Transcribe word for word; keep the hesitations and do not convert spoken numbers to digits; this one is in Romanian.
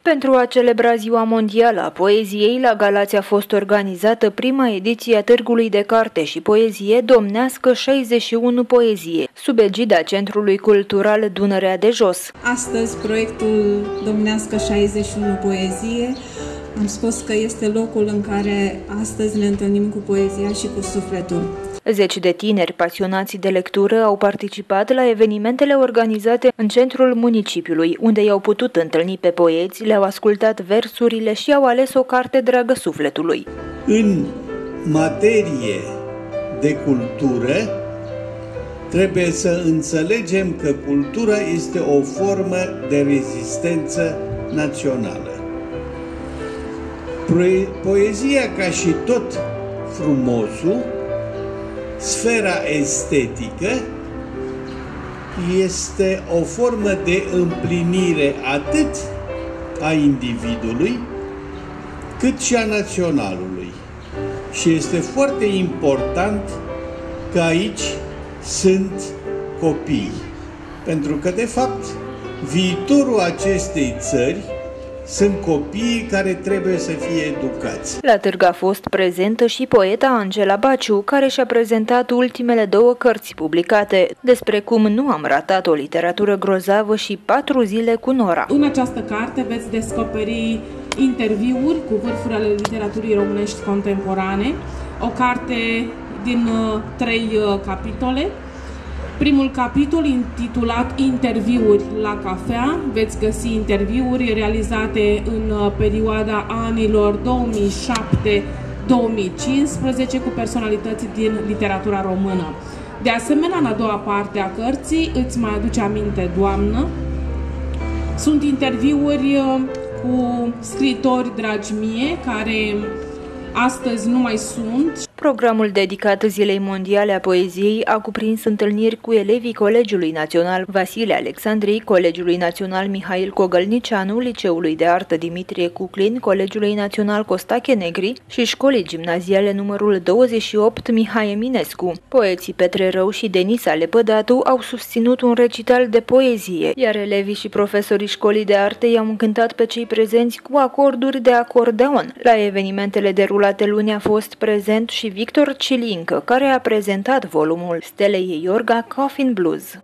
Pentru a celebra Ziua Mondială a Poeziei, la Galați a fost organizată prima ediție a Târgului de Carte și Poezie Domnească șaizeci și unu Poezie, sub egida Centrului Cultural Dunărea de Jos. Astăzi, proiectul Domnească șaizeci și unu Poezie, am spus că este locul în care astăzi ne întâlnim cu poezia și cu sufletul. Zeci de tineri pasionați de lectură au participat la evenimentele organizate în centrul municipiului, unde i-au putut întâlni pe poeți, le-au ascultat versurile și au ales o carte dragă sufletului. În materie de cultură, trebuie să înțelegem că cultura este o formă de rezistență națională. Poezia, ca și tot frumosul, sfera estetică, este o formă de împlinire atât a individului, cât și a naționalului. Și este foarte important că aici sunt copii, pentru că, de fapt, viitorul acestei țări sunt copiii care trebuie să fie educați. La târg a fost prezentă și poeta Angela Baciu, care și-a prezentat ultimele două cărți publicate, despre cum nu am ratat o literatură grozavă și patru zile cu Nora. În această carte veți descoperi interviuri cu vârfuri ale literaturii românești contemporane, o carte din uh, trei uh, capitole. Primul capitol, intitulat Interviuri la cafea, veți găsi interviuri realizate în perioada anilor două mii șapte două mii cincisprezece cu personalități din literatura română. De asemenea, în a doua parte a cărții, Îți mai aduce aminte, Doamnă, sunt interviuri cu scriitori dragi mie, care astăzi nu mai sunt. Programul dedicat Zilei Mondiale a Poeziei a cuprins întâlniri cu elevii Colegiului Național Vasile Alexandrii, Colegiului Național Mihail Cogălnicianu, Liceului de Artă Dimitrie Cuclin, Colegiului Național Costache Negri și Școlii Gimnaziale numărul douăzeci și opt Mihai Eminescu. Poeții Petre Rău și Denisa Lepădatu au susținut un recital de poezie, iar elevii și profesorii Școlii de Arte i-au încântat pe cei prezenți cu acorduri de acordeon. La evenimentele derulate luni a fost prezent și Victor Cilincă, care a prezentat volumul Stelei Iorga Coffin Blues.